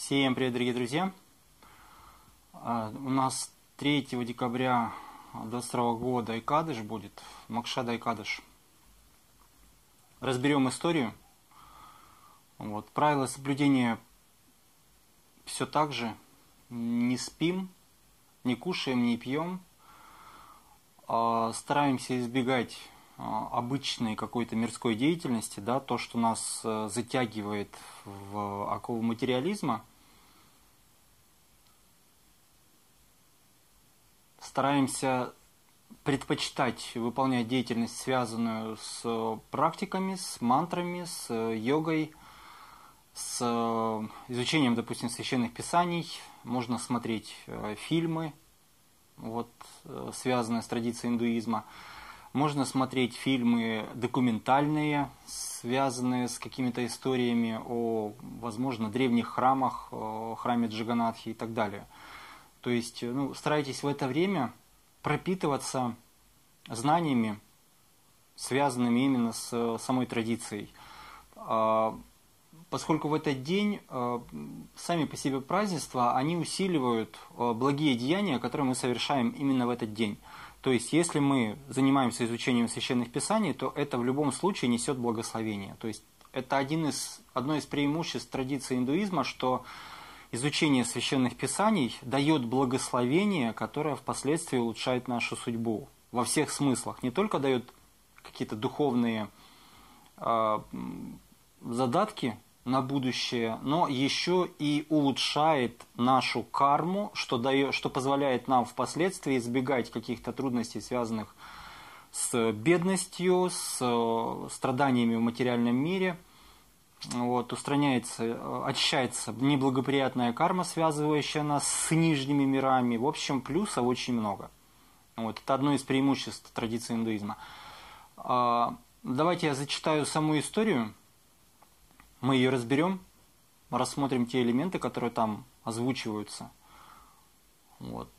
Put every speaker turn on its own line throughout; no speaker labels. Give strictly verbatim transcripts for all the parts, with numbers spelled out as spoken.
Всем привет, дорогие друзья! У нас третьего декабря две тысячи двадцать второго года Айкадыш будет, Макшад Айкадыш. Разберем историю. Вот. Правила соблюдения все так же. Не спим, не кушаем, не пьем. Стараемся избегать обычной какой-то мирской деятельности, да, то, что нас затягивает в оковы материализма. Стараемся предпочитать выполнять деятельность, связанную с практиками, с мантрами, с йогой, с изучением, допустим, священных писаний. Можно смотреть фильмы, вот, связанные с традицией индуизма. Можно смотреть фильмы документальные, связанные с какими-то историями о, возможно, древних храмах, о храме Джаганнатхи и так далее. То есть, ну, старайтесь в это время пропитываться знаниями, связанными именно с самой традицией. Поскольку в этот день сами по себе празднества, они усиливают благие деяния, которые мы совершаем именно в этот день. То есть, если мы занимаемся изучением священных писаний, то это в любом случае несет благословение. То есть, это один из, одно из преимуществ традиции индуизма, что изучение священных писаний дает благословение, которое впоследствии улучшает нашу судьбу. Во всех смыслах. Не только дает какие-то духовные э, задатки на будущее, но еще и улучшает нашу карму, что, дает, что позволяет нам впоследствии избегать каких-то трудностей, связанных с бедностью, с страданиями в материальном мире. Вот, устраняется, очищается неблагоприятная карма, связывающая нас с нижними мирами. В общем, плюсов очень много. Вот, это одно из преимуществ традиции индуизма. Давайте я зачитаю саму историю. Мы ее разберем, рассмотрим те элементы, которые там озвучиваются. Вот.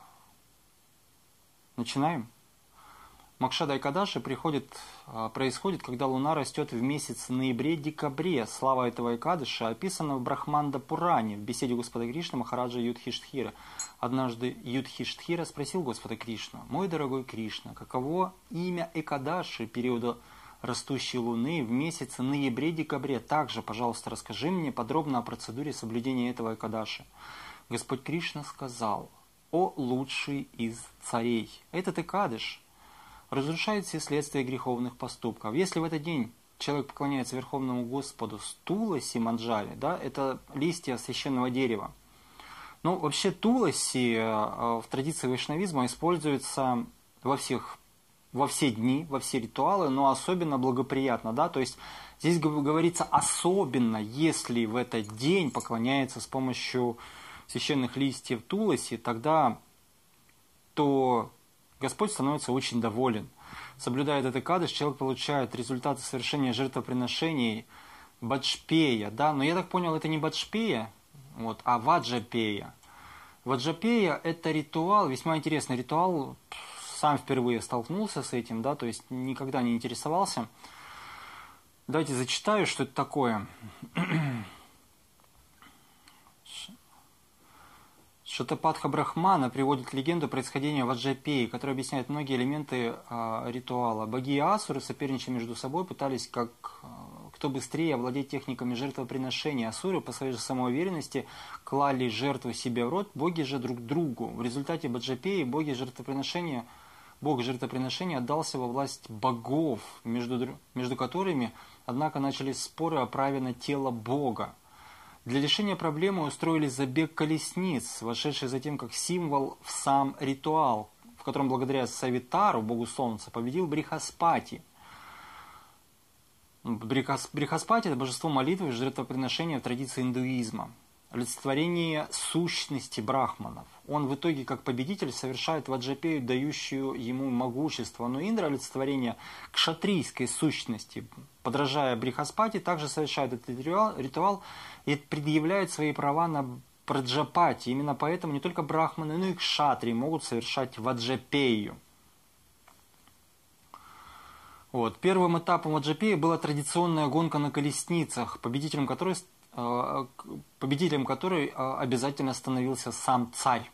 Начинаем. Макшад Айкадаши приходит, происходит, когда Луна растет в месяц ноябре-декабре. Слава этого Айкадыша описана в Брахманда Пуране, в беседе Господа Кришны Махараджа Юдхиштхира. Однажды Юдхиштхира спросил Господа Кришну: «Мой дорогой Кришна, каково имя Экадаши периода растущей Луны в месяце ноябре-декабре? Также, пожалуйста, расскажи мне подробно о процедуре соблюдения этого Экадаши». Господь Кришна сказал: «О лучший из царей, этот Экадыш разрушает все следствия греховных поступков. Если в этот день человек поклоняется Верховному Господу с туласи манджали, да, это листья священного дерева. Ну, вообще туласи в традиции вайшнавизма используется во всех, во все дни, во все ритуалы, но особенно благоприятно, да, то есть здесь говорится особенно, если в этот день поклоняется с помощью священных листьев туласи, тогда то Господь становится очень доволен. Соблюдая этот Экадыш, человек получает результаты совершения жертвоприношений баджпея. Да? Но я так понял, это не баджпея, вот, а ваджапея. Ваджапея – это ритуал, весьма интересный ритуал. Сам впервые столкнулся с этим, да, то есть никогда не интересовался. Давайте зачитаю, что это такое. Шатапатха Брахмана приводит легенду происхождения Ваджапеи, которая объясняет многие элементы э, ритуала. Боги и асуры, соперничая между собой, пытались как э, кто быстрее овладеть техниками жертвоприношения. Асуры по своей же самоуверенности клали жертву себе в рот, боги же друг другу. В результате Ваджапеи боги жертвоприношения, бог жертвоприношения отдался во власть богов, между, между которыми, однако, начались споры о праве на тело бога. Для решения проблемы устроили забег колесниц, вошедший затем как символ в сам ритуал, в котором благодаря Савитару, богу солнца, победил Брихаспати. Брихаспати – это божество молитвы и жертвоприношения в традиции индуизма. Олицетворение сущности брахманов. Он в итоге, как победитель, совершает ваджапею, дающую ему могущество. Но Индра – олицетворение кшатрийской сущности. Подражая Брихаспати, также совершает этот ритуал, ритуал и предъявляет свои права на праджапати. Именно поэтому не только брахманы, но и кшатрии могут совершать ваджапею. Вот. Первым этапом ваджапеи была традиционная гонка на колесницах, победителем которой победителем которой обязательно становился сам царь.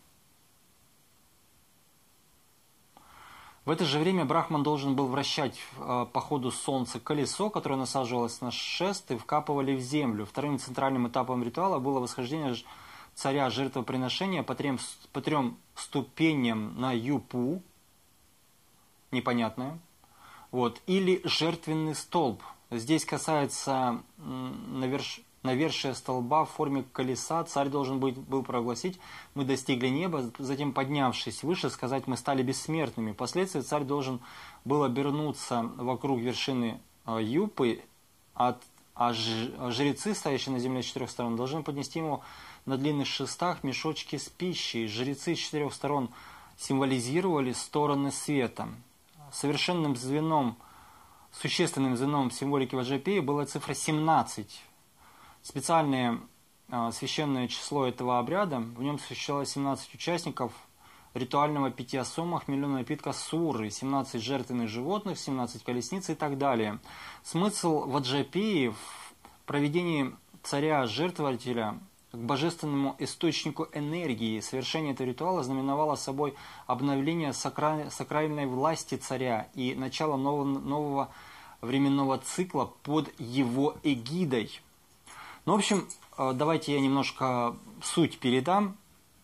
В это же время Брахман должен был вращать по ходу солнца колесо, которое насаживалось на шест и вкапывали в землю. Вторым центральным этапом ритуала было восхождение царя жертвоприношения по трем, по трем ступеням на юпу, непонятное, вот, или жертвенный столб. Здесь касается наверш... навершия столба в форме колеса. Царь должен быть, был прогласить: мы достигли неба, затем, поднявшись выше, сказать: мы стали бессмертными. Впоследствии царь должен был обернуться вокруг вершины юпы, а, а жрецы, стоящие на земле с четырех сторон, должны поднести ему на длинных шестах мешочки с пищей. Жрецы с четырех сторон символизировали стороны света. Совершенным звеном, существенным звеном в символике Ваджрапеи была цифра семнадцать. Специальное э, священное число этого обряда, в нем существовало семнадцать участников ритуального питья сома, хмельного напитка суры, семнадцать жертвенных животных, семнадцать колесниц и так далее. Смысл Ваджрапеи в проведении царя-жертвователя к божественному источнику энергии. Совершение этого ритуала знаменовало собой обновление сакраль, сакральной власти царя и начало нового, нового временного цикла под его эгидой. Ну, в общем, давайте я немножко суть передам.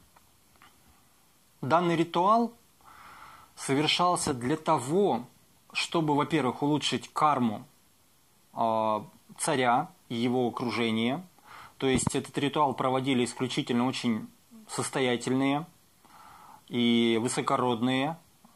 Данный ритуал совершался для того, чтобы, во-первых, улучшить карму царя и его окружения. То есть этот ритуал проводили исключительно очень состоятельные и высокородные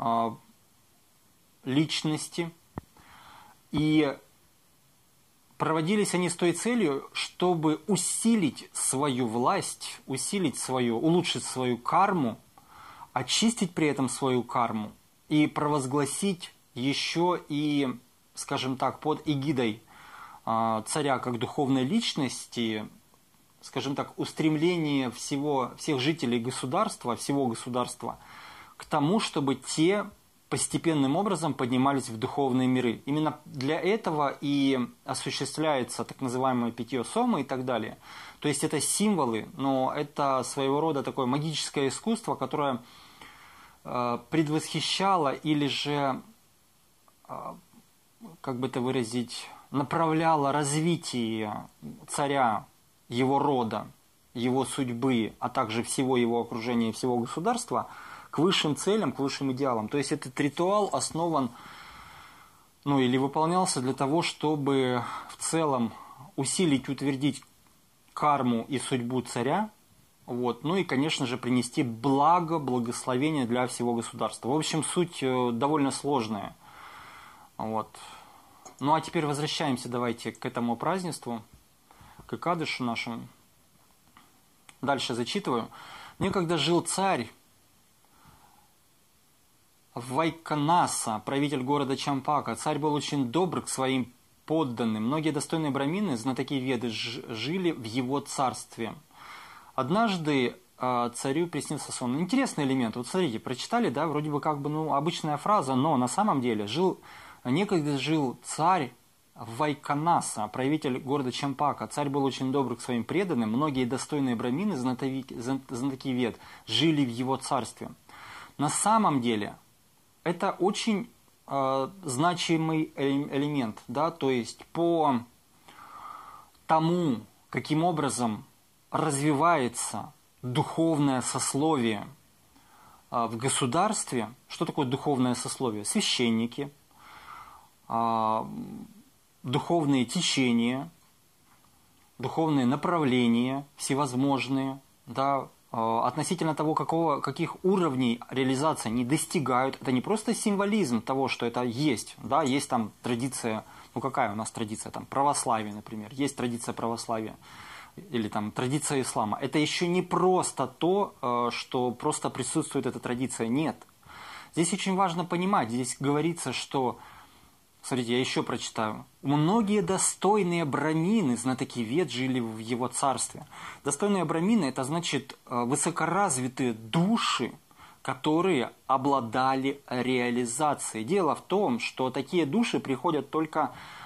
личности. И проводились они с той целью, чтобы усилить свою власть, усилить свою, улучшить свою карму, очистить при этом свою карму и провозгласить еще и, скажем так, под эгидой царя как духовной личности, скажем так, устремление всего, всех жителей государства, всего государства к тому, чтобы те постепенным образом поднимались в духовные миры. Именно для этого и осуществляется так называемое питье сома и так далее. То есть это символы, но это своего рода такое магическое искусство, которое э, предвосхищало или же, э, как бы это выразить, направляло развитие царя, его рода, его судьбы, а также всего его окружения и всего государства к высшим целям, к высшим идеалам. То есть этот ритуал основан, ну или выполнялся для того, чтобы в целом усилить, утвердить карму и судьбу царя, вот, ну и, конечно же, принести благо, благословение для всего государства. В общем, суть довольно сложная. Вот. Ну а теперь возвращаемся давайте к этому празднеству, к Экадышу нашему. Дальше зачитываю. Некогда жил царь Вайканаса, правитель города Чампака. Царь был очень добр к своим подданным. Многие достойные брамины, знатоки Веды, жили в его царстве. Однажды э, царю приснился сон. Интересный элемент. Вот смотрите, прочитали, да, вроде бы как бы ну, обычная фраза, но на самом деле жил, некогда жил царь Вайканаса, правитель города Чампака. Царь был очень добр к своим преданным. Многие достойные брамины, знатоки Вед, жили в его царстве. На самом деле это очень э, значимый элемент, да, то есть по тому, каким образом развивается духовное сословие э, в государстве. Что такое духовное сословие? Священники, э, духовные течения, духовные направления всевозможные, да, относительно того, какого, каких уровней реализации они достигают. Это не просто символизм того, что это есть. Да, есть там традиция, ну какая у нас традиция, там православие, например, есть традиция православия, или там традиция ислама. Это еще не просто то, что просто присутствует эта традиция, нет. Здесь очень важно понимать, здесь говорится, что, смотрите, я еще прочитаю. Многие достойные брамины, знатоки Вед, жили в его царстве. Достойные брамины – это значит высокоразвитые души, которые обладали реализацией. Дело в том, что такие души приходят только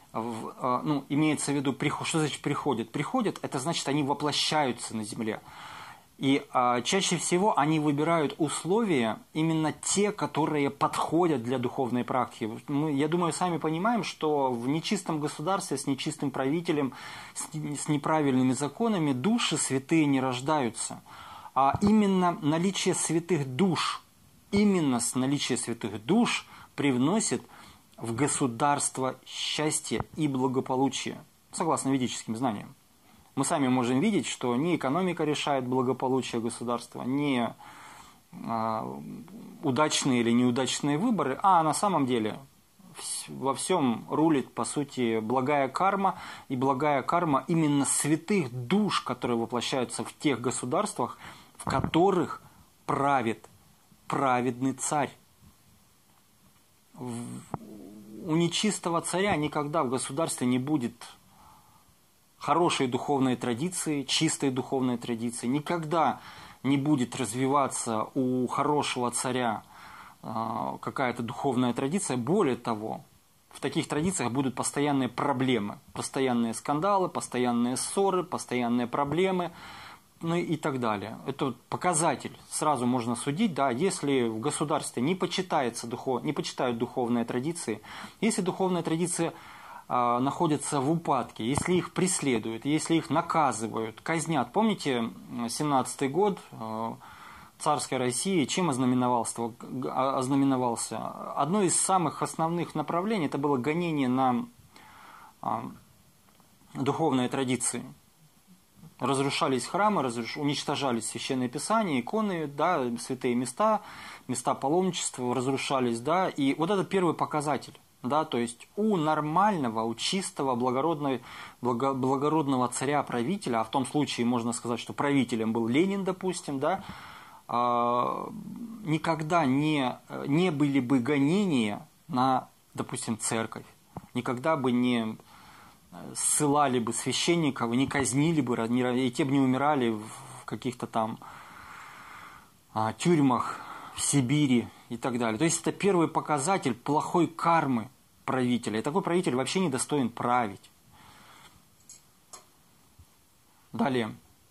в, ну, имеется в виду, что значит приходят? Приходят, это значит, они воплощаются на земле. И а, чаще всего они выбирают условия, именно те, которые подходят для духовной практики. Мы, я думаю, сами понимаем, что в нечистом государстве, с нечистым правителем, с, с неправильными законами души святые не рождаются. А именно наличие святых душ, именно с наличия святых душ привносит в государство счастье и благополучие, согласно ведическим знаниям. Мы сами можем видеть, что не экономика решает благополучие государства, не э, удачные или неудачные выборы, а на самом деле во всем рулит, по сути, благая карма, и благая карма именно святых душ, которые воплощаются в тех государствах, в которых правит праведный царь. У нечистого царя никогда в государстве не будет хорошей духовной традиции, чистой духовной традиции. Никогда не будет развиваться у хорошего царя э, какая-то духовная традиция. Более того, в таких традициях будут постоянные проблемы, постоянные скандалы, постоянные ссоры, постоянные проблемы, ну и так далее. Это показатель. Сразу можно судить, да, если в государстве не почитается духов, не почитают духовные традиции, если духовная традиция находятся в упадке, если их преследуют, если их наказывают, казнят. Помните, семнадцатый год царской России чем ознаменовался? ознаменовался? Одно из самых основных направлений это было гонение на духовные традиции. Разрушались храмы, разруш... уничтожались священные писания, иконы, да, святые места, места паломничества разрушались, да, и вот это первый показатель. Да, то есть у нормального, у чистого, благородного, благо, благородного царя-правителя, а в том случае можно сказать, что правителем был Ленин, допустим, да, э, никогда не, не были бы гонения на, допустим, церковь, никогда бы не ссылали бы священников, не казнили бы, и те бы не умирали в каких-то там а, тюрьмах в Сибири и так далее. То есть это первый показатель плохой кармы правителя. И такой правитель вообще не достоин править. Далее.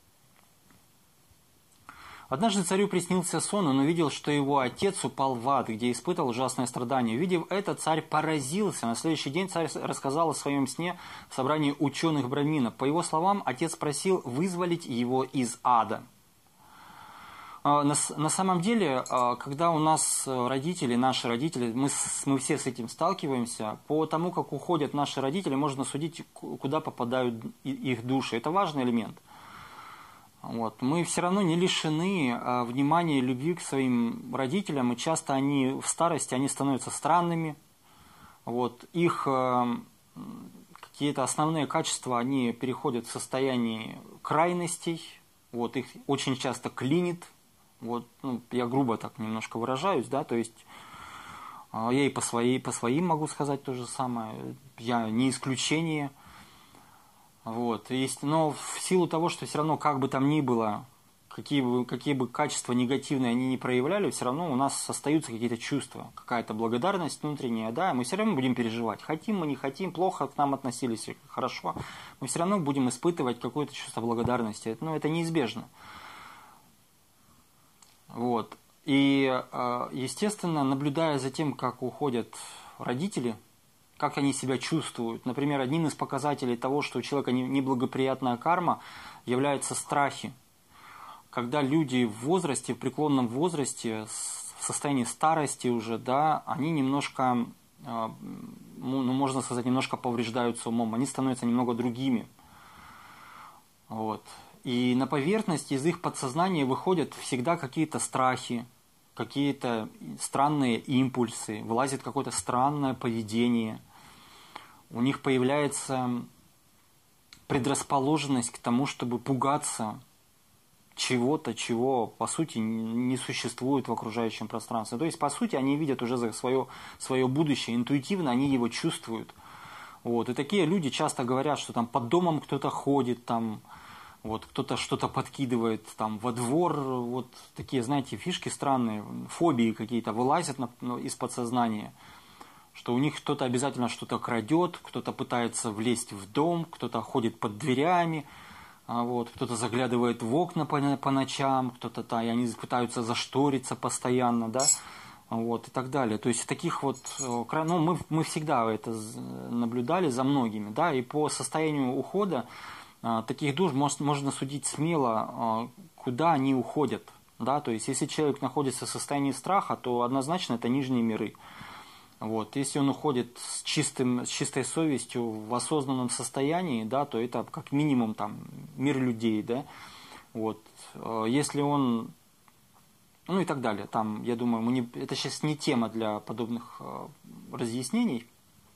Однажды царю приснился сон, он увидел, что его отец упал в ад, где испытал ужасное страдание. Увидев это, царь поразился. На следующий день царь рассказал о своем сне в собрании ученых браминов. По его словам, отец просил вызволить его из ада. На, на самом деле, когда у нас родители, наши родители, мы, мы все с этим сталкиваемся, по тому, как уходят наши родители, можно судить, куда попадают их души. Это важный элемент. Вот. Мы все равно не лишены внимания и любви к своим родителям, и часто они в старости они становятся странными. Вот. Их какие-то основные качества они переходят в состояние крайностей, вот. Их очень часто клинит. Вот, ну, я грубо так немножко выражаюсь, да, то есть я и по, своей, по своим могу сказать то же самое, я не исключение, вот, есть, но в силу того, что все равно, как бы там ни было, какие бы, какие бы качества негативные они не проявляли, все равно у нас остаются какие-то чувства, какая-то благодарность внутренняя, да, мы все равно будем переживать, хотим мы, не хотим, плохо к нам относились, хорошо, мы все равно будем испытывать какое-то чувство благодарности, ну, это неизбежно. Вот. И, естественно, наблюдая за тем, как уходят родители, как они себя чувствуют. Например, одним из показателей того, что у человека неблагоприятная карма, являются страхи. Когда люди в возрасте, в преклонном возрасте, в состоянии старости уже, да, они немножко, ну, можно сказать, немножко повреждаются умом, они становятся немного другими. Вот. И на поверхность из их подсознания выходят всегда какие-то страхи, какие-то странные импульсы, вылазит какое-то странное поведение. У них появляется предрасположенность к тому, чтобы пугаться чего-то, чего по сути не существует в окружающем пространстве. То есть по сути они видят уже за свое, свое будущее, интуитивно они его чувствуют. Вот. И такие люди часто говорят, что там под домом кто-то ходит, там, вот, кто-то что-то подкидывает там, во двор, вот такие, знаете, фишки странные, фобии какие-то вылазят на, ну, из подсознания, что у них кто-то обязательно что-то крадет, кто-то пытается влезть в дом, кто-то ходит под дверями, вот, кто-то заглядывает в окна по, по ночам, кто-то там, и они пытаются зашториться постоянно, да, вот, и так далее. То есть таких вот, ну, мы, мы всегда это наблюдали за многими, да, и по состоянию ухода таких душ можно судить смело, куда они уходят, да, то есть если человек находится в состоянии страха, то однозначно это нижние миры. Вот. Если он уходит с, чистым, с чистой совестью в осознанном состоянии, да, то это как минимум там, мир людей. Да? Вот. Если он... Ну и так далее. Там, я думаю, мы не, это сейчас не тема для подобных э, разъяснений.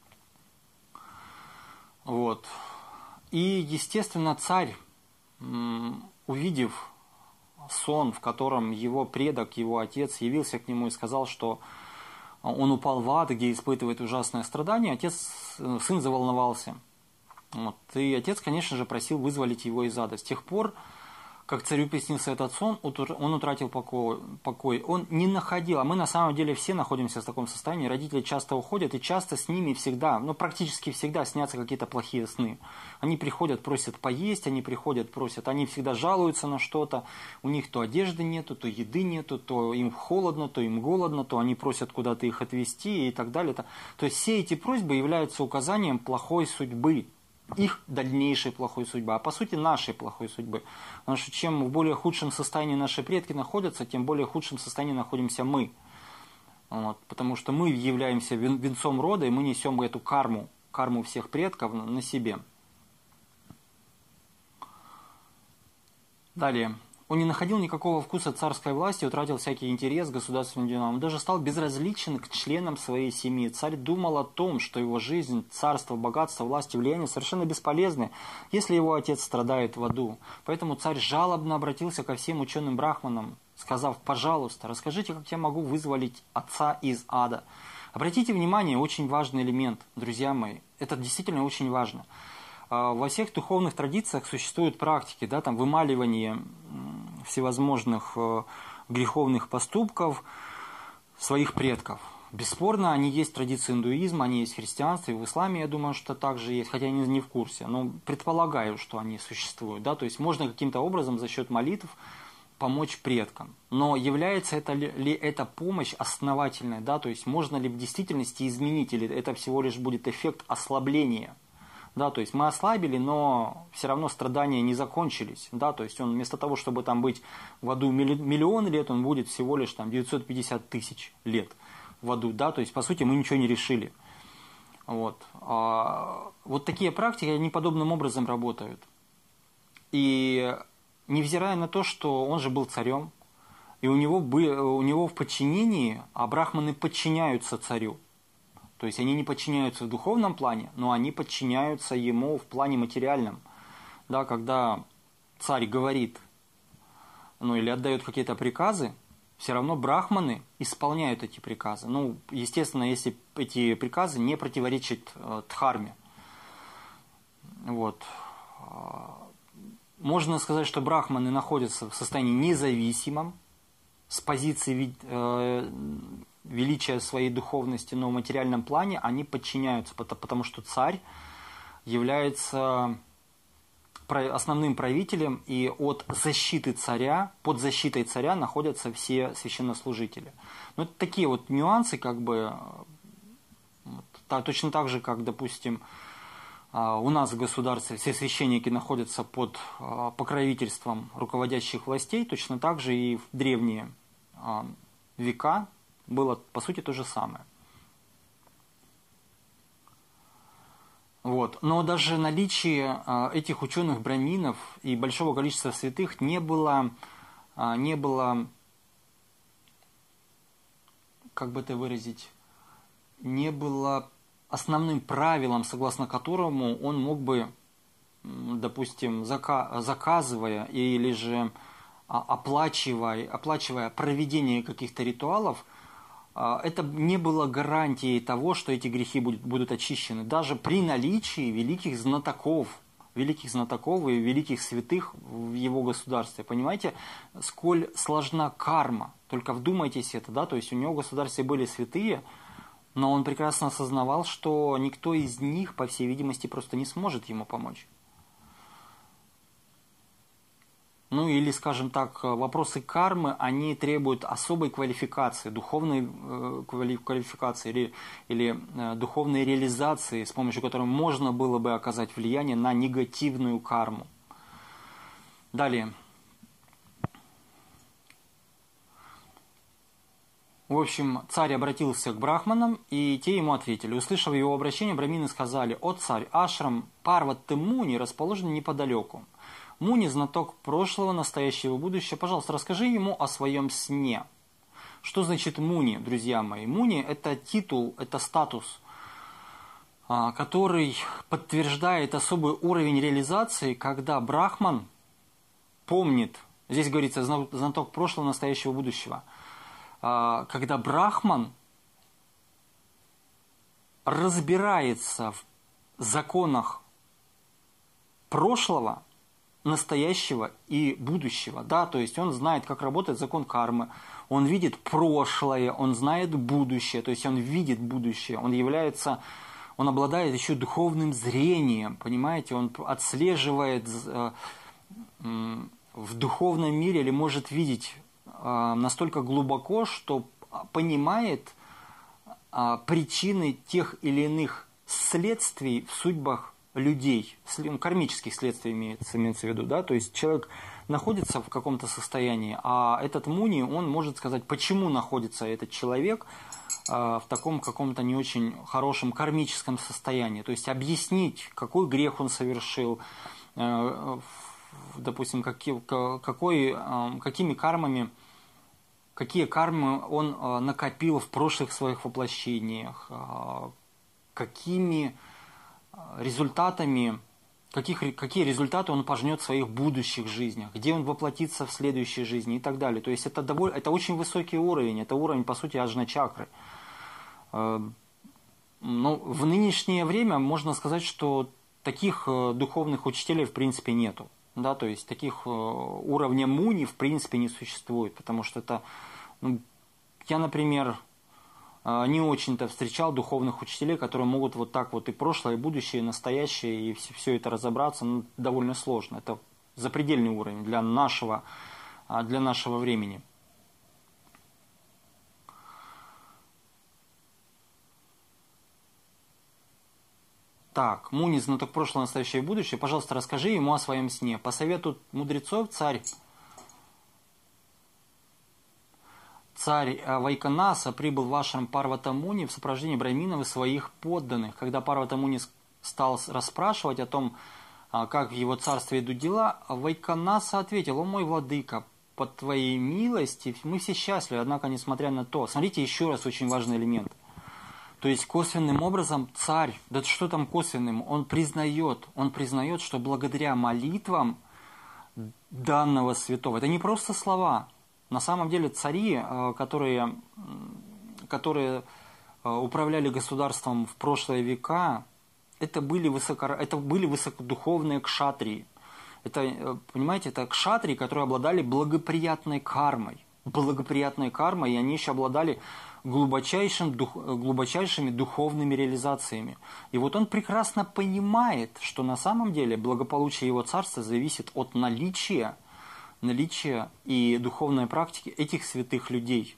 Вот. И, естественно, царь, м, увидев сон, в котором его предок, его отец явился к нему и сказал, что он упал в ад, где испытывает ужасное страдание, отец, сын заволновался. Вот. И отец, конечно же, просил вызволить его из ада. С тех пор, как царю приснился этот сон, он утратил покой. Он не находил, а мы на самом деле все находимся в таком состоянии. Родители часто уходят, и часто с ними всегда, ну практически всегда снятся какие-то плохие сны. Они приходят, просят поесть, они приходят, просят, они всегда жалуются на что-то. У них то одежды нету, то еды нету, то им холодно, то им голодно, то они просят куда-то их отвезти и так далее. То есть все эти просьбы являются указанием плохой судьбы. Их дальнейшей плохой судьбы, а по сути нашей плохой судьбы. Потому что чем в более худшем состоянии наши предки находятся, тем в более худшем состоянии находимся мы. Вот, потому что мы являемся венцом рода, и мы несем эту карму, карму всех предков на себе. Далее. Он не находил никакого вкуса царской власти, утратил всякий интерес к государственным делам. Он даже стал безразличен к членам своей семьи. Царь думал о том, что его жизнь, царство, богатство, власть и влияние совершенно бесполезны, если его отец страдает в аду. Поэтому царь жалобно обратился ко всем ученым брахманам, сказав: «Пожалуйста, расскажите, как я могу вызволить отца из ада». Обратите внимание, очень важный элемент, друзья мои. Это действительно очень важно. Во всех духовных традициях существуют практики, да, там, вымаливания всевозможных греховных поступков своих предков. Бесспорно, они есть в традиции индуизма, они есть в христианстве, в исламе, я думаю, что также есть, хотя я не, не в курсе, но предполагаю, что они существуют. Да? То есть можно каким-то образом за счет молитв помочь предкам. Но является это ли, ли эта помощь основательной, да? То есть можно ли в действительности изменить, или это всего лишь будет эффект ослабления? Да, то есть мы ослабили, но все равно страдания не закончились. Да, то есть он вместо того, чтобы там быть в аду миллион лет, он будет всего лишь там девятьсот пятьдесят тысяч лет в аду. Да, то есть по сути мы ничего не решили. Вот, а, вот такие практики, они подобным образом работают. И невзирая на то, что он же был царем, и у него, у него в подчинении, а брахманы подчиняются царю. То есть они не подчиняются в духовном плане, но они подчиняются ему в плане материальном. Да, когда царь говорит, ну или отдает какие-то приказы, все равно брахманы исполняют эти приказы. Ну, естественно, если эти приказы не противоречат э, дхарме. Вот. Можно сказать, что брахманы находятся в состоянии независимом, с позиции э, величия своей духовности, но в материальном плане они подчиняются, потому что царь является основным правителем, и от защиты царя, под защитой царя находятся все священнослужители. Но это такие вот нюансы, как бы, вот, точно так же, как, допустим, у нас в государстве все священники находятся под покровительством руководящих властей, точно так же и в древние века было, по сути, то же самое. Вот. Но даже наличие этих ученых браминов и большого количества святых не было, не было, как бы это выразить, не было основным правилом, согласно которому он мог бы, допустим, заказывая или же оплачивая, оплачивая проведение каких-то ритуалов, это не было гарантией того, что эти грехи будут, будут очищены. Даже при наличии великих знатоков, великих знатоков и великих святых в его государстве. Понимаете, сколь сложна карма. Только вдумайтесь это, да, то есть у него в государстве были святые, Но он прекрасно осознавал, что никто из них, по всей видимости, просто не сможет ему помочь. Ну или, скажем так, вопросы кармы, они требуют особой квалификации, духовной э, квалификации или, или э, духовной реализации, с помощью которой можно было бы оказать влияние на негативную карму. Далее. В общем, царь обратился к брахманам, и те ему ответили. Услышав его обращение, брамины сказали: «О царь, ашрам Парватты Муни расположен неподалеку. Муни – знаток прошлого, настоящего и будущего. Пожалуйста, расскажи ему о своем сне». Что значит Муни, друзья мои? Муни – это титул, это статус, который подтверждает особый уровень реализации, когда брахман помнит, здесь говорится знаток прошлого, настоящего и будущего, когда брахман разбирается в законах прошлого, настоящего и будущего, да, то есть он знает, как работает закон кармы, он видит прошлое, он знает будущее, то есть он видит будущее, он является, он обладает еще духовным зрением, понимаете, он отслеживает э, э, в духовном мире или может видеть э, настолько глубоко, что понимает э, причины тех или иных следствий в судьбах людей, кармических следствий имеется, имеется в виду, да, то есть человек находится в каком-то состоянии, а этот муни, он может сказать, почему находится этот человек э, в таком каком-то не очень хорошем кармическом состоянии, то есть объяснить, какой грех он совершил, э, допустим, какие, какой, э, какими кармами, какие кармы он э, накопил в прошлых своих воплощениях, э, какими результатами, каких, какие результаты он пожнет в своих будущих жизнях, где он воплотится в следующей жизни и так далее. То есть это, довольно, это очень высокий уровень, это уровень, по сути, аджна-чакры. Но в нынешнее время можно сказать, что таких духовных учителей в принципе нету. Да, то есть таких уровня муни в принципе не существует, потому что это, ну, я, например, не очень-то встречал духовных учителей, которые могут вот так вот и прошлое, и будущее, и настоящее, и все, все это разобраться, ну, довольно сложно. Это запредельный уровень для нашего, для нашего времени. Так, Муни, знаток прошлого, настоящее и будущее, пожалуйста, расскажи ему о своем сне. По совету мудрецов царь Царь Вайканаса прибыл в ашрам Парвата Муни в сопровождении браминов и своих подданных. Когда Парвата Муни стал расспрашивать о том, как в его царстве идут дела, Вайканаса ответил: «О мой владыка, по твоей милости мы все счастливы, однако, несмотря на то...» Смотрите, еще раз очень важный элемент. То есть косвенным образом царь, да что там косвенным, он признает, он признает, что благодаря молитвам данного святого, это не просто слова. На самом деле цари, которые, которые управляли государством в прошлые века, это были, высоко, это были высокодуховные кшатрии. Это, понимаете, это кшатрии, которые обладали благоприятной кармой. Благоприятной кармой, и они еще обладали глубочайшим, дух, глубочайшими духовными реализациями. И вот он прекрасно понимает, что на самом деле благополучие его царства зависит от наличия наличие и духовной практики этих святых людей.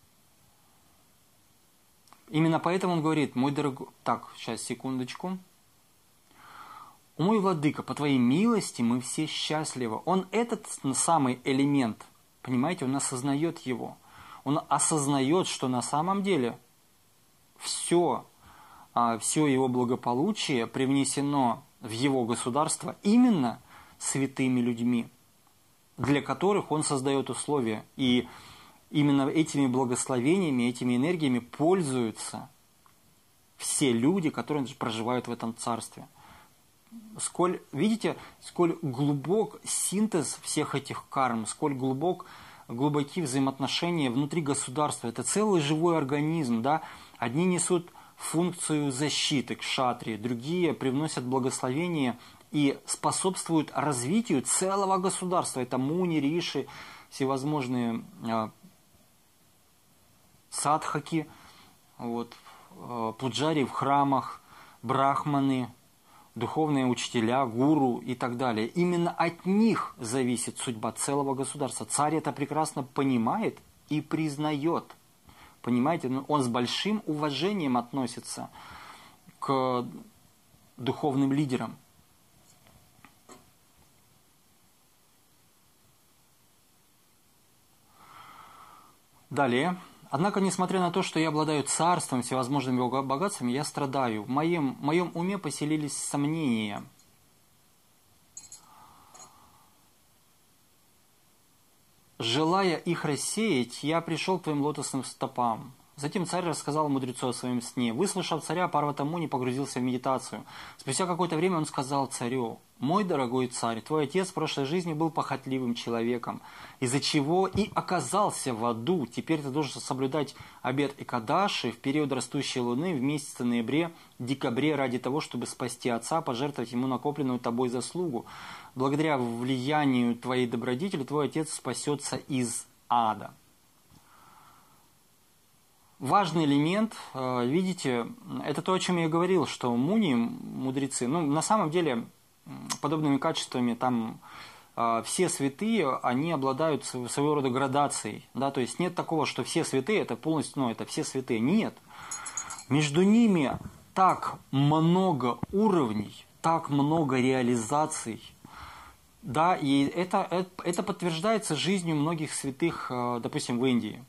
Именно поэтому он говорит: мой дорогой... Так, сейчас, секундочку. «О мой владыка, по твоей милости мы все счастливы». Он этот самый элемент, понимаете, он осознает его. Он осознает, что на самом деле все, все его благополучие привнесено в его государство именно святыми людьми, для которых он создает условия. И именно этими благословениями, этими энергиями пользуются все люди, которые проживают в этом царстве. Сколь, видите, сколь глубок синтез всех этих карм, сколь глубок, глубоки взаимоотношения внутри государства. Это целый живой организм. Да? Одни несут функцию защиты, кшатрии, другие привносят благословение и способствуют развитию целого государства. Это муни, риши, всевозможные э, садхаки, вот, э, пуджари в храмах, брахманы, духовные учителя, гуру и так далее. Именно от них зависит судьба целого государства. Царь это прекрасно понимает и признает. Понимаете, он с большим уважением относится к духовным лидерам. Далее. Однако, несмотря на то, что я обладаю царством, всевозможными богатствами, я страдаю. В моем, в моем уме поселились сомнения. Желая их рассеять, я пришел к твоим лотосным стопам. Затем царь рассказал мудрецу о своем сне. Выслушав царя, Парвата Муни погрузился в медитацию. Спустя какое-то время он сказал царю: «Мой дорогой царь, твой отец в прошлой жизни был похотливым человеком, из-за чего и оказался в аду. Теперь ты должен соблюдать обет Экадаши в период растущей луны в месяце ноябре-декабре ради того, чтобы спасти отца, пожертвовать ему накопленную тобой заслугу. Благодаря влиянию твоей добродетели твой отец спасется из ада». Важный элемент, видите, это то, о чем я и говорил, что муни, мудрецы, ну, на самом деле, подобными качествами там все святые, они обладают своего рода градацией, да, то есть нет такого, что все святые, это полностью, ну, это все святые, нет. Между ними так много уровней, так много реализаций, да, и это, это, это подтверждается жизнью многих святых, допустим, в Индии.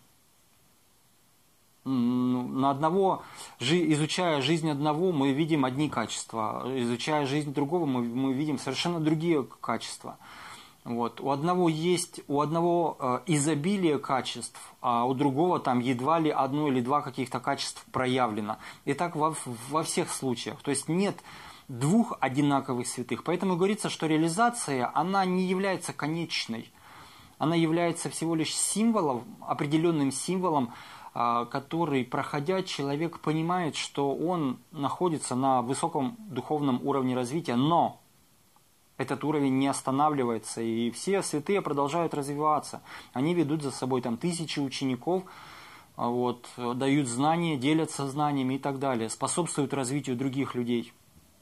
На одного, изучая жизнь одного, мы видим одни качества, изучая жизнь другого, мы, мы видим совершенно другие качества. Вот. У одного есть, у одного э, изобилие качеств, а у другого там едва ли одно или два каких-то качеств проявлено. И так во, во всех случаях. То есть нет двух одинаковых святых. Поэтому говорится, что реализация, она не является конечной. Она является всего лишь символом, определенным символом, который, проходя, человек понимает, что он находится на высоком духовном уровне развития, но этот уровень не останавливается, и все святые продолжают развиваться. Они ведут за собой там тысячи учеников, вот, дают знания, делятся знаниями и так далее, способствуют развитию других людей.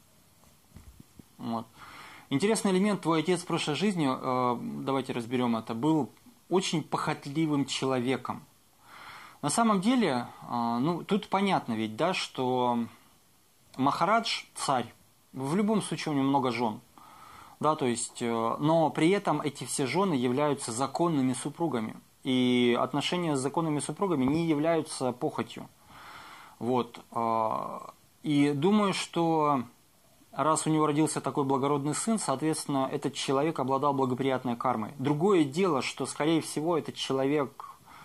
Вот. Интересный элемент: твой отец в прошлой жизни, давайте разберем это, был очень похотливым человеком. На самом деле, ну, тут понятно ведь, да, что Махарадж, царь, в любом случае у него много жен, да, то есть, но при этом эти все жены являются законными супругами, и отношения с законными супругами не являются похотью, вот, и думаю, что раз у него родился такой благородный сын, соответственно, этот человек обладал благоприятной кармой. Другое дело, что, скорее всего, этот человек,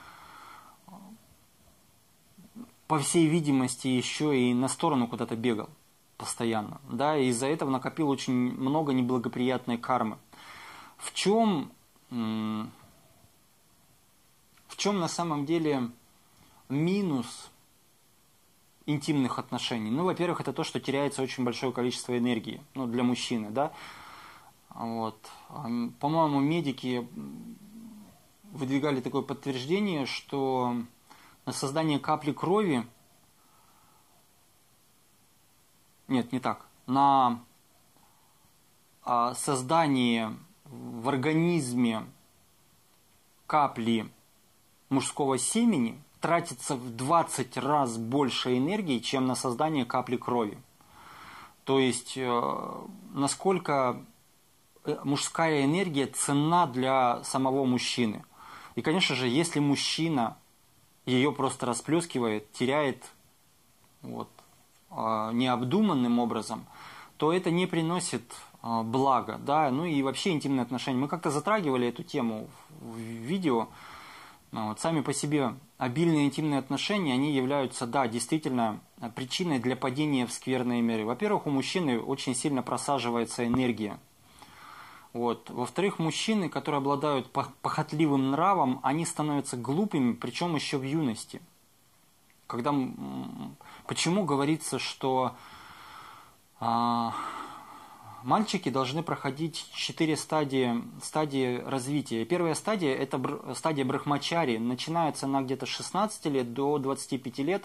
по всей видимости, еще и на сторону куда-то бегал постоянно, да, и из-за этого накопил очень много неблагоприятной кармы. В чем, в чем на самом деле минус интимных отношений? Ну, во-первых, это то, что теряется очень большое количество энергии, ну, для мужчины, да. Вот. По-моему, медики выдвигали такое подтверждение, что на создание капли крови, нет, не так, на создание в организме капли мужского семени тратится в двадцать раз больше энергии, чем на создание капли крови. То есть, насколько мужская энергия ценна для самого мужчины. И, конечно же, если мужчина ее просто расплескивает, теряет вот, необдуманным образом, то это не приносит блага. Да? Ну и вообще интимные отношения. Мы как-то затрагивали эту тему в видео. Вот, сами по себе обильные интимные отношения, они являются, да, действительно причиной для падения в скверные миры. Во-первых, у мужчины очень сильно просаживается энергия. Вот. Во-вторых, мужчины, которые обладают похотливым нравом, они становятся глупыми, причем еще в юности. Когда, почему говорится, что а, мальчики должны проходить четыре стадии, стадии развития. Первая стадия – это стадия брахмачари. Начинается она где-то с шестнадцати лет до двадцати пяти лет.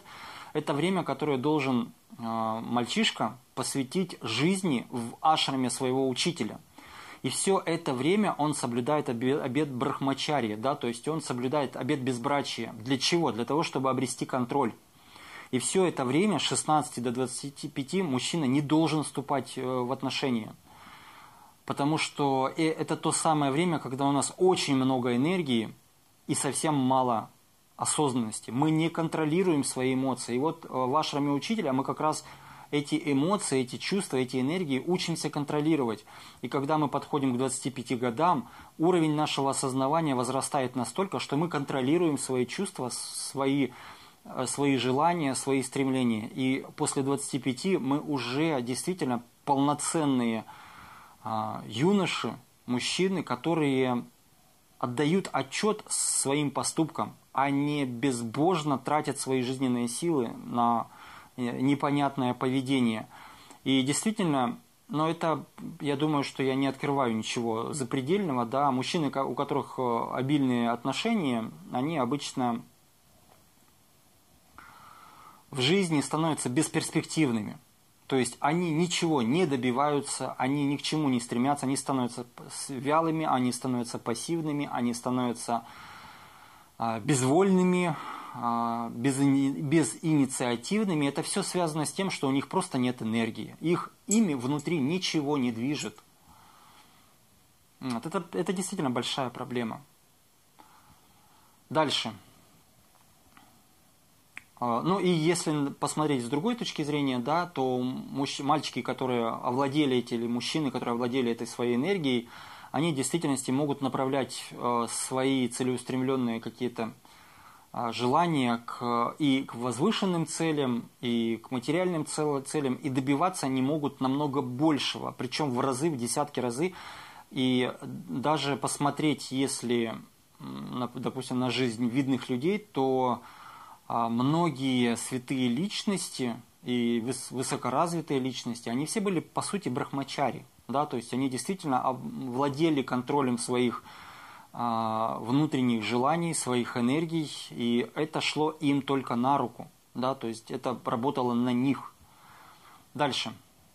Это время, которое должен э, мальчишка посвятить жизни в ашраме своего учителя. И все это время он соблюдает обет, обет брахмачарьи, да, то есть он соблюдает обет безбрачия. Для чего? Для того, чтобы обрести контроль. И все это время, с шестнадцати до двадцати пяти, мужчина не должен вступать в отношения. Потому что это то самое время, когда у нас очень много энергии и совсем мало осознанности. Мы не контролируем свои эмоции. И вот в ашраме учителя мы как раз эти эмоции, эти чувства, эти энергии учимся контролировать. И когда мы подходим к двадцати пяти годам, уровень нашего осознавания возрастает настолько, что мы контролируем свои чувства, свои, свои желания, свои стремления. И после двадцати пяти мы уже действительно полноценные а, юноши, мужчины, которые отдают отчет своим поступкам, а не безбожно тратят свои жизненные силы на непонятное поведение. И действительно, но это, я думаю, что я не открываю ничего запредельного, да, мужчины, у которых обильные отношения, они обычно в жизни становятся бесперспективными. То есть они ничего не добиваются, они ни к чему не стремятся, они становятся вялыми, они становятся пассивными, они становятся безвольными, Без, безинициативными. Это все связано с тем, что у них просто нет энергии. Их ими внутри ничего не движет. Вот это, это действительно большая проблема. Дальше. Ну и если посмотреть с другой точки зрения, да, то мужч... мальчики, которые овладели эти, или мужчины, которые овладели этой своей энергией, они в действительности могут направлять свои целеустремленные какие-то желания к, и к возвышенным целям, и к материальным целям, и добиваться они могут намного большего, причем в разы, в десятки разы. И даже посмотреть, если, допустим, на жизнь видных людей, то многие святые личности и высокоразвитые личности, они все были, по сути, брахмачари, да, то есть они действительно владели контролем своих внутренних желаний, своих энергий, и это шло им только на руку, да, то есть это работало на них. Дальше.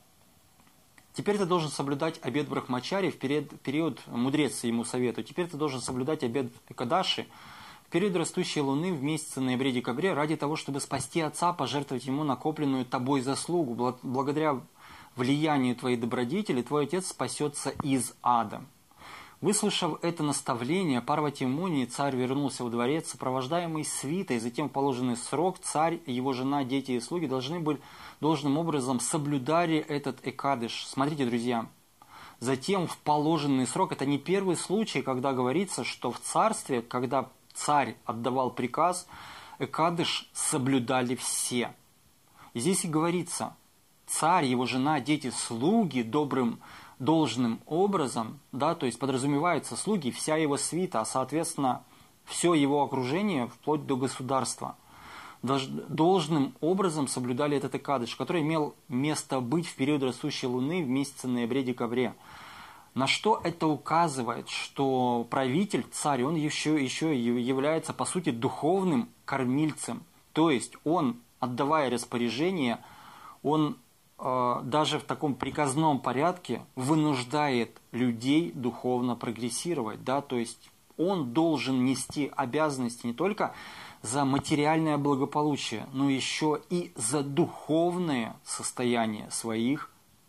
Теперь ты должен соблюдать обет брахмачари в период, период мудрец ему советует. Теперь ты должен соблюдать обет Экадаши в период растущей луны в месяце ноябре-декабре ради того, чтобы спасти отца, пожертвовать ему накопленную тобой заслугу. Благодаря влиянию твоей добродетели твой отец спасется из ада. Выслушав это наставление, Парвати Муни, царь вернулся во дворец, сопровождаемый свитой, затем в положенный срок царь, его жена, дети и слуги должны были должным образом соблюдали этот экадыш. Смотрите, друзья, затем в положенный срок, это не первый случай, когда говорится, что в царстве, когда царь отдавал приказ, экадыш соблюдали все. И здесь и говорится, царь, его жена, дети, слуги добрым должным образом, да, то есть подразумевается слуги, вся его свита, а соответственно все его окружение вплоть до государства, должным образом соблюдали этот экадыш, который имел место быть в период растущей луны в месяце ноябре-декабре. На что это указывает? Что правитель, царь, он еще, еще является по сути духовным кормильцем, то есть он, отдавая распоряжение, он даже в таком приказном порядке вынуждает людей духовно прогрессировать, да, то есть он должен нести обязанности не только за материальное благополучие, но еще и за духовное состояние своих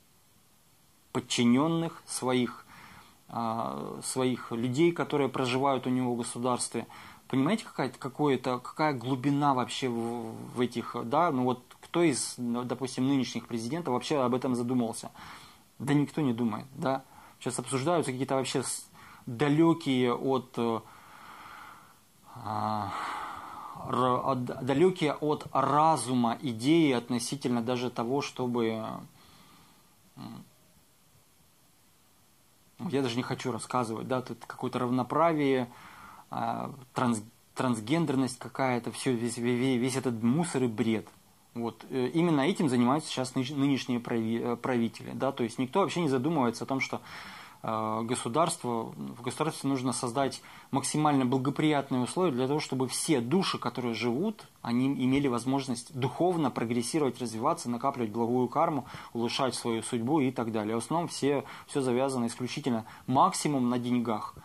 подчиненных, своих, своих людей, которые проживают у него в государстве. Понимаете, какая, какое-то, какая глубина вообще в, в этих, да, ну вот кто из, допустим, нынешних президентов вообще об этом задумался? Да никто не думает, да. Сейчас обсуждаются какие-то вообще далекие от, а, от, далекие от разума идеи относительно даже того, чтобы, я даже не хочу рассказывать, да, тут какое-то равноправие, транс, трансгендерность какая-то, все, весь, весь, весь этот мусор и бред. Вот. Именно этим занимаются сейчас нынешние правители. Да? То есть никто вообще не задумывается о том, что государство, в государстве нужно создать максимально благоприятные условия для того, чтобы все души, которые живут, они имели возможность духовно прогрессировать, развиваться, накапливать благую карму, улучшать свою судьбу и так далее. В основном все, все завязано исключительно максимум на деньгах.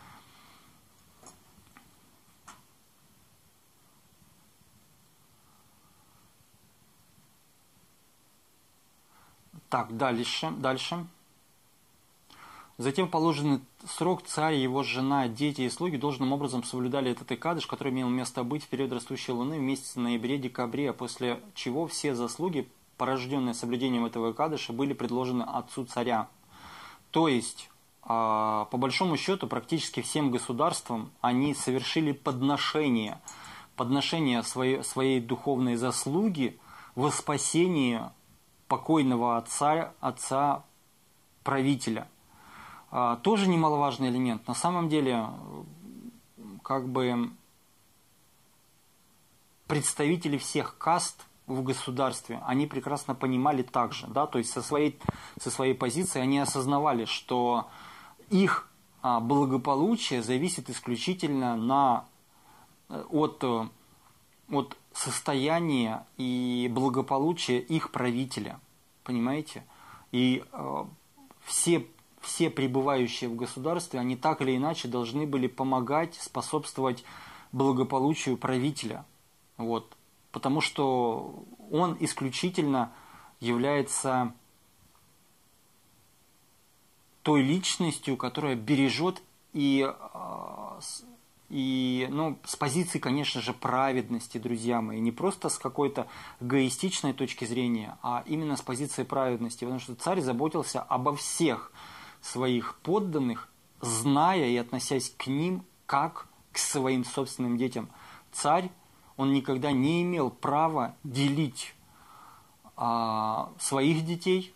Так, дальше, дальше. Затем в положенный срок царь, его жена, дети и слуги должным образом соблюдали этот икадыш, который имел место быть в период растущей луны в месяце ноябре-декабре, после чего все заслуги, порожденные соблюдением этого икадыша, были предложены отцу царя. То есть, по большому счету, практически всем государствам они совершили подношение, подношение своей, своей духовной заслуги во спасение покойного отца, отца правителя. Тоже немаловажный элемент. На самом деле, как бы представители всех каст в государстве, они прекрасно понимали также, да, то есть со своей, со своей позиции они осознавали, что их благополучие зависит исключительно на, от, от состояния и благополучия их правителя, понимаете? И э, все все пребывающие в государстве, они так или иначе должны были помогать, способствовать благополучию правителя. Вот. Потому что он исключительно является той личностью, которая бережет и, и ну, с позиции, конечно же, праведности, друзья мои, не просто с какой-то эгоистичной точки зрения, а именно с позиции праведности, потому что царь заботился обо всех своих подданных, зная и относясь к ним как к своим собственным детям. Царь, он никогда не имел права делить а, своих детей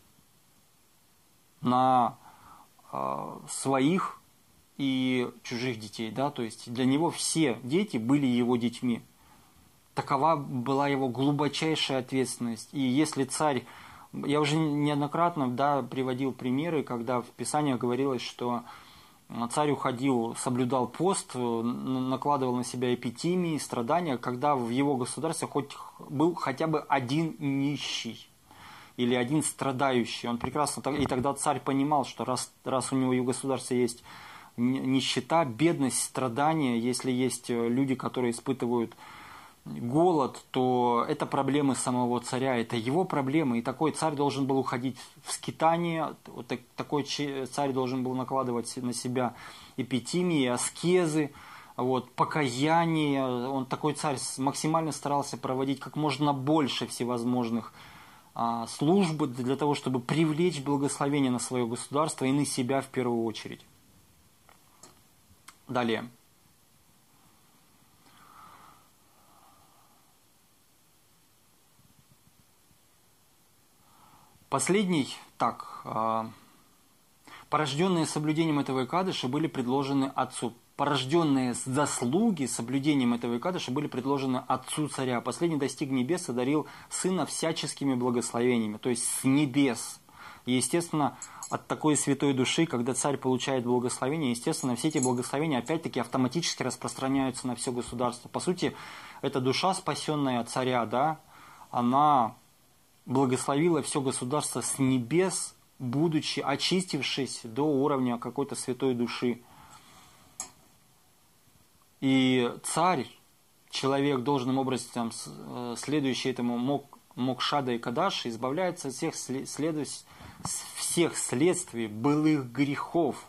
на а, своих и чужих детей. Да? То есть для него все дети были его детьми. Такова была его глубочайшая ответственность. И если царь, я уже неоднократно, да, приводил примеры, когда в Писании говорилось, что царь уходил, соблюдал пост, накладывал на себя эпитимии, страдания, когда в его государстве хоть был хотя бы один нищий или один страдающий. Он прекрасно, и тогда царь понимал, что раз, раз у него в государстве есть нищета, бедность, страдания, если есть люди, которые испытывают голод, то это проблемы самого царя, это его проблемы, и такой царь должен был уходить в скитание, вот такой царь должен был накладывать на себя эпитимии, аскезы, вот, покаяние. Он, такой царь, максимально старался проводить как можно больше всевозможных а, служб для того, чтобы привлечь благословение на свое государство и на себя в первую очередь. Далее. Последний, так, порожденные соблюдением этого икадыша были предложены отцу. Порожденные заслуги соблюдением этого икадыша были предложены отцу царя. Последний достиг небес и одарил сына всяческими благословениями, то есть с небес. И, естественно, от такой святой души, когда царь получает благословение, естественно, все эти благословения опять-таки автоматически распространяются на все государство. По сути, эта душа, спасенная царя, да, она благословила все государство с небес, будучи очистившись до уровня какой-то святой души. И царь, человек, должным образом следующий этому мок, мокшада и кадаши, избавляется от всех, следу, всех следствий былых грехов.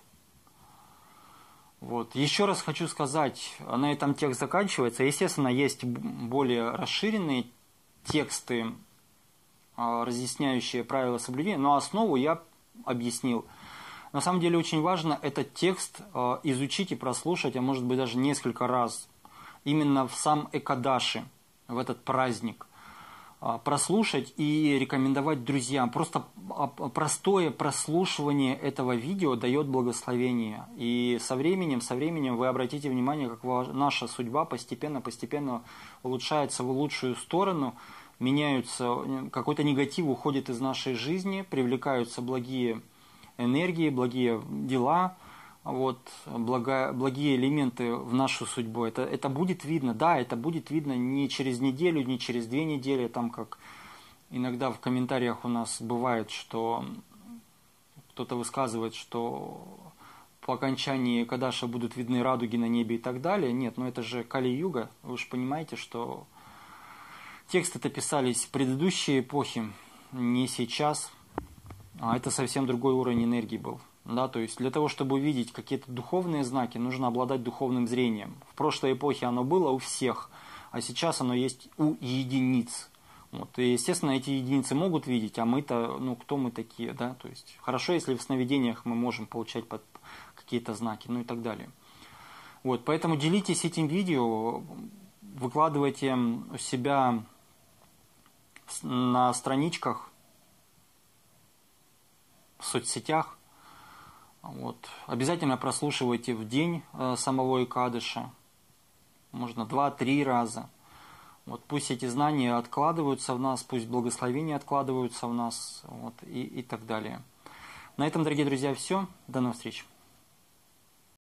Вот. Еще раз хочу сказать, на этом текст заканчивается. Естественно, есть более расширенные тексты, разъясняющие правила соблюдения, но основу я объяснил. На самом деле очень важно этот текст изучить и прослушать, а может быть даже несколько раз, именно в сам Экадаши, в этот праздник. Прослушать и рекомендовать друзьям. Просто простое прослушивание этого видео дает благословение. И со временем, со временем вы обратите внимание, как наша судьба постепенно-постепенно улучшается в лучшую сторону, меняются, какой-то негатив уходит из нашей жизни, привлекаются благие энергии, благие дела, вот, благо, благие элементы в нашу судьбу. Это, это будет видно, да, это будет видно не через неделю, не через две недели, там как иногда в комментариях у нас бывает, что кто-то высказывает, что по окончании Кадаша будут видны радуги на небе и так далее. Нет, но это же Кали-юга, вы же понимаете, что тексты-то писались в предыдущие эпохи, не сейчас, а это совсем другой уровень энергии был. Да, то есть для того, чтобы увидеть какие-то духовные знаки, нужно обладать духовным зрением. В прошлой эпохе оно было у всех, а сейчас оно есть у единиц. Вот. И, естественно, эти единицы могут видеть, а мы-то, ну, кто мы такие, да? То есть хорошо, если в сновидениях мы можем получать под какие-то знаки, ну и так далее. Вот, поэтому делитесь этим видео, выкладывайте у себя на страничках, в соцсетях. Вот. Обязательно прослушивайте в день э, самого Экадыша, можно два-три раза. Вот. Пусть эти знания откладываются в нас, пусть благословения откладываются в нас, вот, и, и так далее. На этом, дорогие друзья, все. До новых встреч.